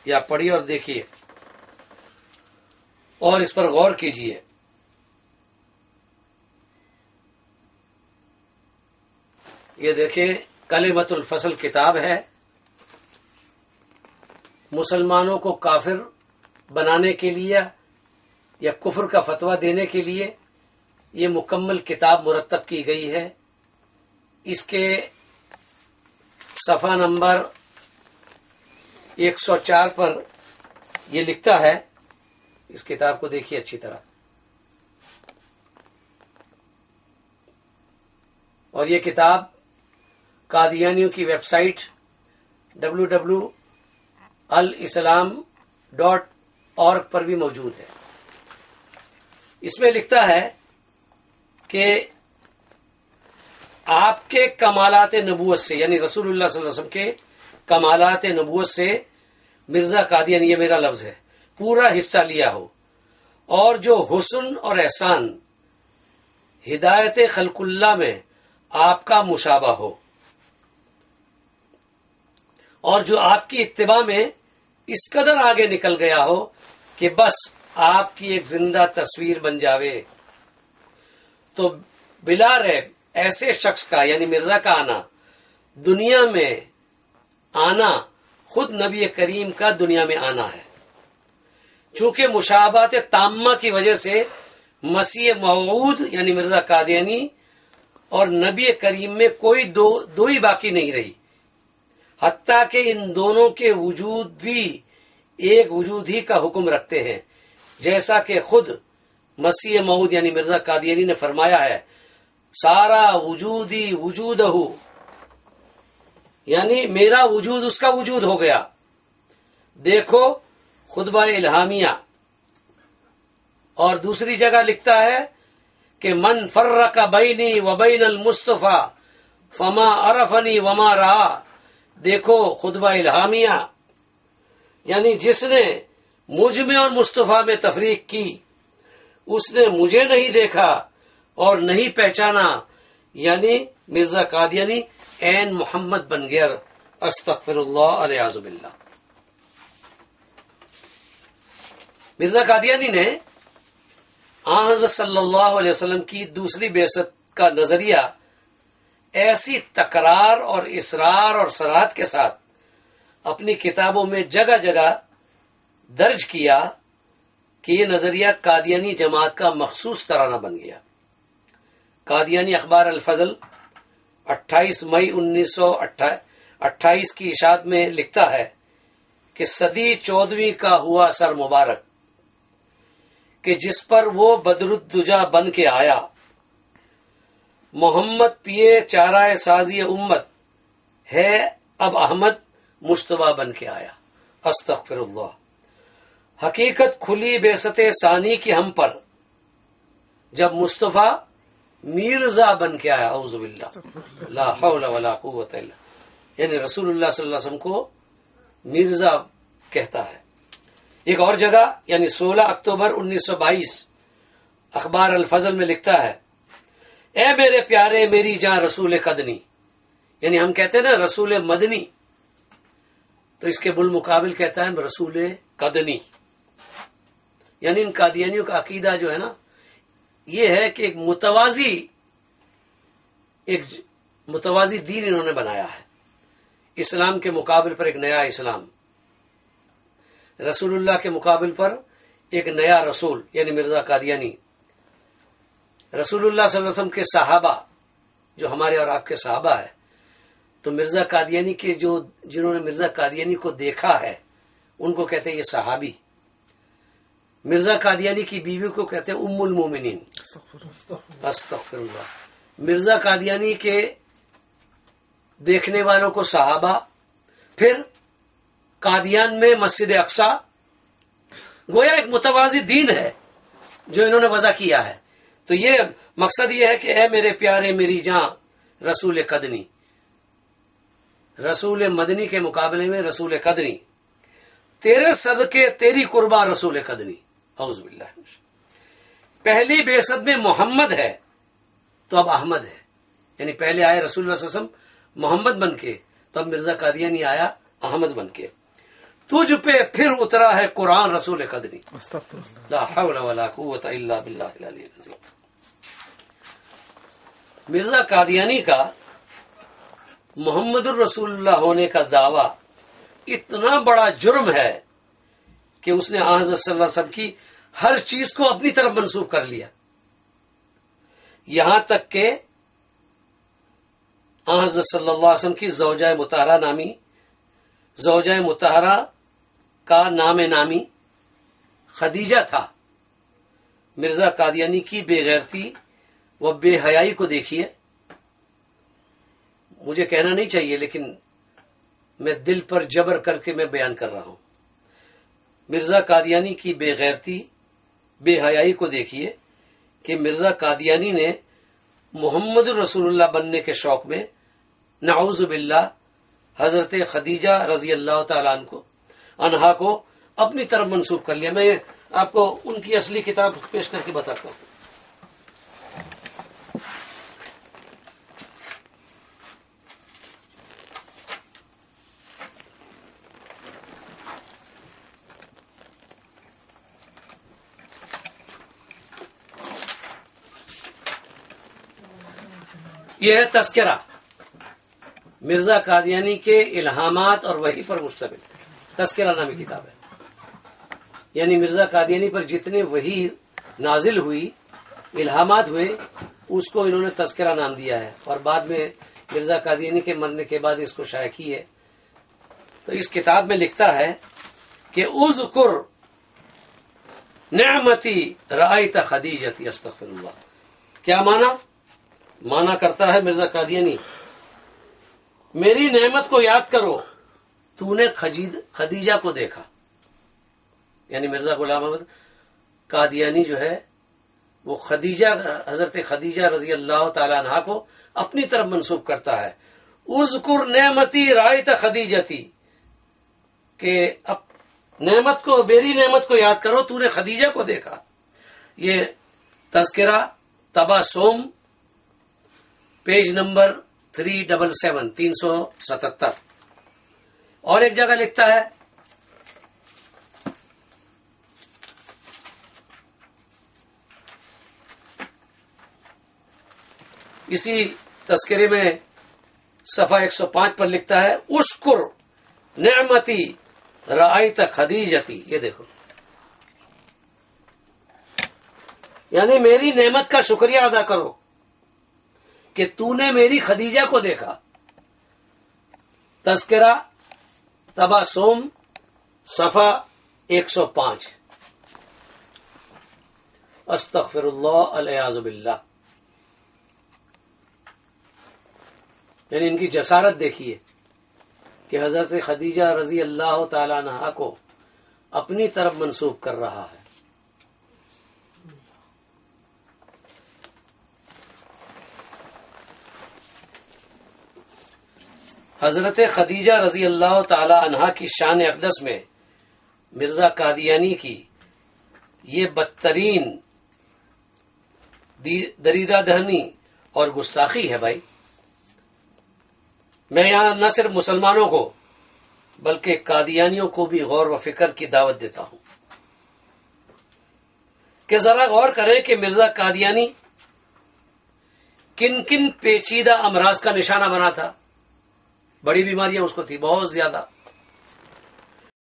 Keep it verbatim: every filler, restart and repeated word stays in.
یا پڑھیے اور دیکھیے اور اس پر غور کیجیے. یہ دیکھیں کلمۃ الفصل کتاب ہے. مسلمانوں کو کافر بنانے کے لیے یا کفر کا فتویٰ دینے کے لیے یہ مکمل کتاب مرتب کی گئی ہے. اس کے صفحہ نمبر ایک سو چار پر یہ لکھتا ہے. اس کتاب کو دیکھیے اچھی طرح. اور یہ کتاب قادیانیوں کی ویب سائٹ ڈبلو ڈبلو الاسلام ڈاٹ اورگ پر بھی موجود ہے. اس میں لکھتا ہے کہ آپ کے کمالات نبوت سے، یعنی رسول اللہ صلی اللہ علیہ وسلم کے کمالات نبوت سے مرزا قادیانی، یہ میرا لفظ ہے، پورا حصہ لیا ہو، اور جو حسن اور احسان ہدایت خلق اللہ میں آپ کا مشابہ ہو، اور جو آپ کی اتباع میں اس قدر آگے نکل گیا ہو کہ بس آپ کی ایک زندہ تصویر بن جاوے، تو بلا ریب ایسے شخص کا، یعنی مرزا کا آنا، دنیا میں آنا خود نبی کریم کا دنیا میں آنا ہے. چونکہ مشابہت تامہ کی وجہ سے مسیح موعود یعنی مرزا قادیانی اور نبی کریم میں کوئی دو دو ہی باقی نہیں رہی، حتیٰ کہ ان دونوں کے وجود بھی ایک وجود ہی کا حکم رکھتے ہیں، جیسا کہ خود مسیح موعود یعنی مرزا قادیانی نے فرمایا ہے، سارا وجودی وجود ہو، یعنی میرا وجود اس کا وجود ہو گیا. دیکھو خطبہ الہامیہ. اور دوسری جگہ لکھتا ہے کہ من فرق بینی و بین المصطفیٰ فما عرفنی وما رہا. دیکھو خطبہ الہامیہ، یعنی جس نے مجھ میں اور مصطفیٰ میں تفریق کی اس نے مجھے نہیں دیکھا اور نہیں پہچانا، یعنی مرزا قادیانی عین محمد بن گیا. استغفر اللہ والعیاذ باللہ. مرزا قادیانی نے آن حضرت صلی اللہ علیہ وسلم کی دوسری بعثت کا نظریہ ایسی تکرار اور اصرار اور صراحت کے ساتھ اپنی کتابوں میں جگہ جگہ درج کیا کہ یہ نظریہ قادیانی جماعت کا مخصوص ترانہ بن گیا. قادیانی اخبار الفضل اٹھائیس مئی انیس سو اٹھائیس کی اشاعت میں لکھتا ہے کہ صدی چودہویں کا ہوا سر مبارک کہ جس پر وہ بدرالدجا بن کے آیا، محمد پیے چارہ سازی امت ہے، اب احمد مشتبہ بن کے آیا. استغفر اللہ. حقیقت کھلی بعثت ثانی کی ہم پر جب مصطفیٰ میرزا بن کے آیا. اعوذ باللہ لا حول ولا قوت الا، یعنی رسول اللہ صلی اللہ علیہ وسلم کو میرزا کہتا ہے. ایک اور جگہ یعنی سولہ اکتوبر انیس سو بائیس اخبار الفضل میں لکھتا ہے، اے میرے پیارے میری جاں رسول قدنی، یعنی ہم کہتے ہیں نا رسول مدنی، تو اس کے بالمقابل کہتا ہے رسول قدنی. یعنی ان قادیانیوں کا عقیدہ جو ہے نا یہ ہے کہ ایک متوازی ایک متوازی دین انہوں نے بنایا ہے. اسلام کے مقابل پر ایک نیا اسلام، رسول اللہ کے مقابل پر ایک نیا رسول یعنی مرزا قادیانی. رسول اللہ صلی اللہ علیہ وسلم کے صحابہ جو ہمارے اور آپ کے صحابہ ہے، تو مرزا قادیانی کے جو جنہوں نے مرزا قادیانی کو دیکھا ہے ان کو کہتے ہیں یہ صحابی. مرزا قادیانی کی بیوی کو کہتے ہیں ام المومنین. استغفر اللہ. مرزا قادیانی کے دیکھنے والوں کو صحابہ. پھر قادیان میں مسجد اقصی، گویا ایک متوازی دین ہے جو انہوں نے وضع کیا ہے. تو یہ مقصد یہ ہے کہ اے میرے پیارے میری جاں رسول قدنی، رسول مدنی کے مقابلے میں رسول قدنی، تیرے صدقے تیری قربان رسول قدنی. اعوذ باللہ. پہلی بعثت میں محمد ہے تو اب احمد ہے، یعنی پہلے آئے رسول اللہ صلی اللہ علیہ وسلم محمد بن کے، تو اب مرزا قادیانی آیا احمد بن کے. تجھ پہ پھر اترا ہے قرآن رسول قدری. استغفر اللہ. لا حول ولا قوت الا باللہ العلی العظیم. مرزا قادیانی کا محمد الرسول اللہ ہونے کا دعویٰ اتنا بڑا جرم ہے کہ اس نے آن حضرت صلی اللہ علیہ وسلم کی ہر چیز کو اپنی طرف منسوب کر لیا. یہاں تک کہ آن حضرت صلی اللہ علیہ وسلم کی زوجہ مطہرہ نامی زوجہ مطہرہ کا نام نامی خدیجہ تھا. مرزا قادیانی کی بے غیرتی و بے حیائی کو دیکھیے. مجھے کہنا نہیں چاہیے لیکن میں دل پر جبر کر کے میں بیان کر رہا ہوں. مرزا قادیانی کی بے غیرتی بے حیائی کو دیکھیے کہ مرزا قادیانی نے محمد رسول اللہ بننے کے شوق میں نعوذ باللہ حضرت خدیجہ رضی اللہ تعالیٰ عنہ کو عنہا کو اپنی طرف منسوب کر لیا. میں آپ کو ان کی اصلی کتاب پیش کر کے بتاتا ہوں. یہ ہے تذکرہ مرزا قادیانی کے الہامات اور وحی پر مشتمل تذکرہ نامی کتاب ہے. یعنی مرزا قادیانی پر جتنے وحی نازل ہوئی الہامات ہوئے اس کو انہوں نے تذکرہ نام دیا ہے اور بعد میں مرزا قادیانی کے مرنے کے بعد اس کو شائع کی ہے. تو اس کتاب میں لکھتا ہے کہ اذکر نعمتی رأیت خدیجتی. استغفر اللہ. کیا مانا مانا کرتا ہے مرزا قادیانی میری نعمت کو یاد کرو تو نے خدیجہ کو دیکھا. یعنی مرزا غلام احمد قادیانی جو ہے وہ خدیجہ حضرت خدیجہ رضی اللہ تعالی عنہا کو اپنی طرف منسوب کرتا ہے. اذکر نعمتی رأیت خدیجتی کہ اب نعمت کو میری نعمت کو یاد کرو تو نے خدیجہ کو دیکھا. یہ تذکرہ تباسم page number three double seven تین سو ستہتر. اور ایک جگہ لکھتا ہے اسی تذکرے میں صفحہ ایک سو پانچ پر لکھتا ہے اشکر نعمتی رأیت خدیجتی. یہ دیکھو یعنی میری نعمت کا شکریہ ادا کرو کہ تو نے میری خدیجہ کو دیکھا. تذکرہ تباسم صفحہ ایک سو پانچ. استغفر اللہ العیاذ باللہ. یعنی ان کی جسارت دیکھیے کہ حضرت خدیجہ رضی اللہ تعالی عنہا کو اپنی طرف منسوب کر رہا ہے. حضرت خدیجہ رضی اللہ تعالی عنہا کی شان اقدس میں مرزا قادیانی کی یہ بدترین دریدہ دہنی اور گستاخی ہے. بھائی میں یہاں نہ صرف مسلمانوں کو بلکہ قادیانیوں کو بھی غور و فکر کی دعوت دیتا ہوں کہ ذرا غور کریں کہ مرزا قادیانی کن کن پیچیدہ امراض کا نشانہ بنا تھا. بڑی بیماریاں اس کو تھی بہت زیادہ.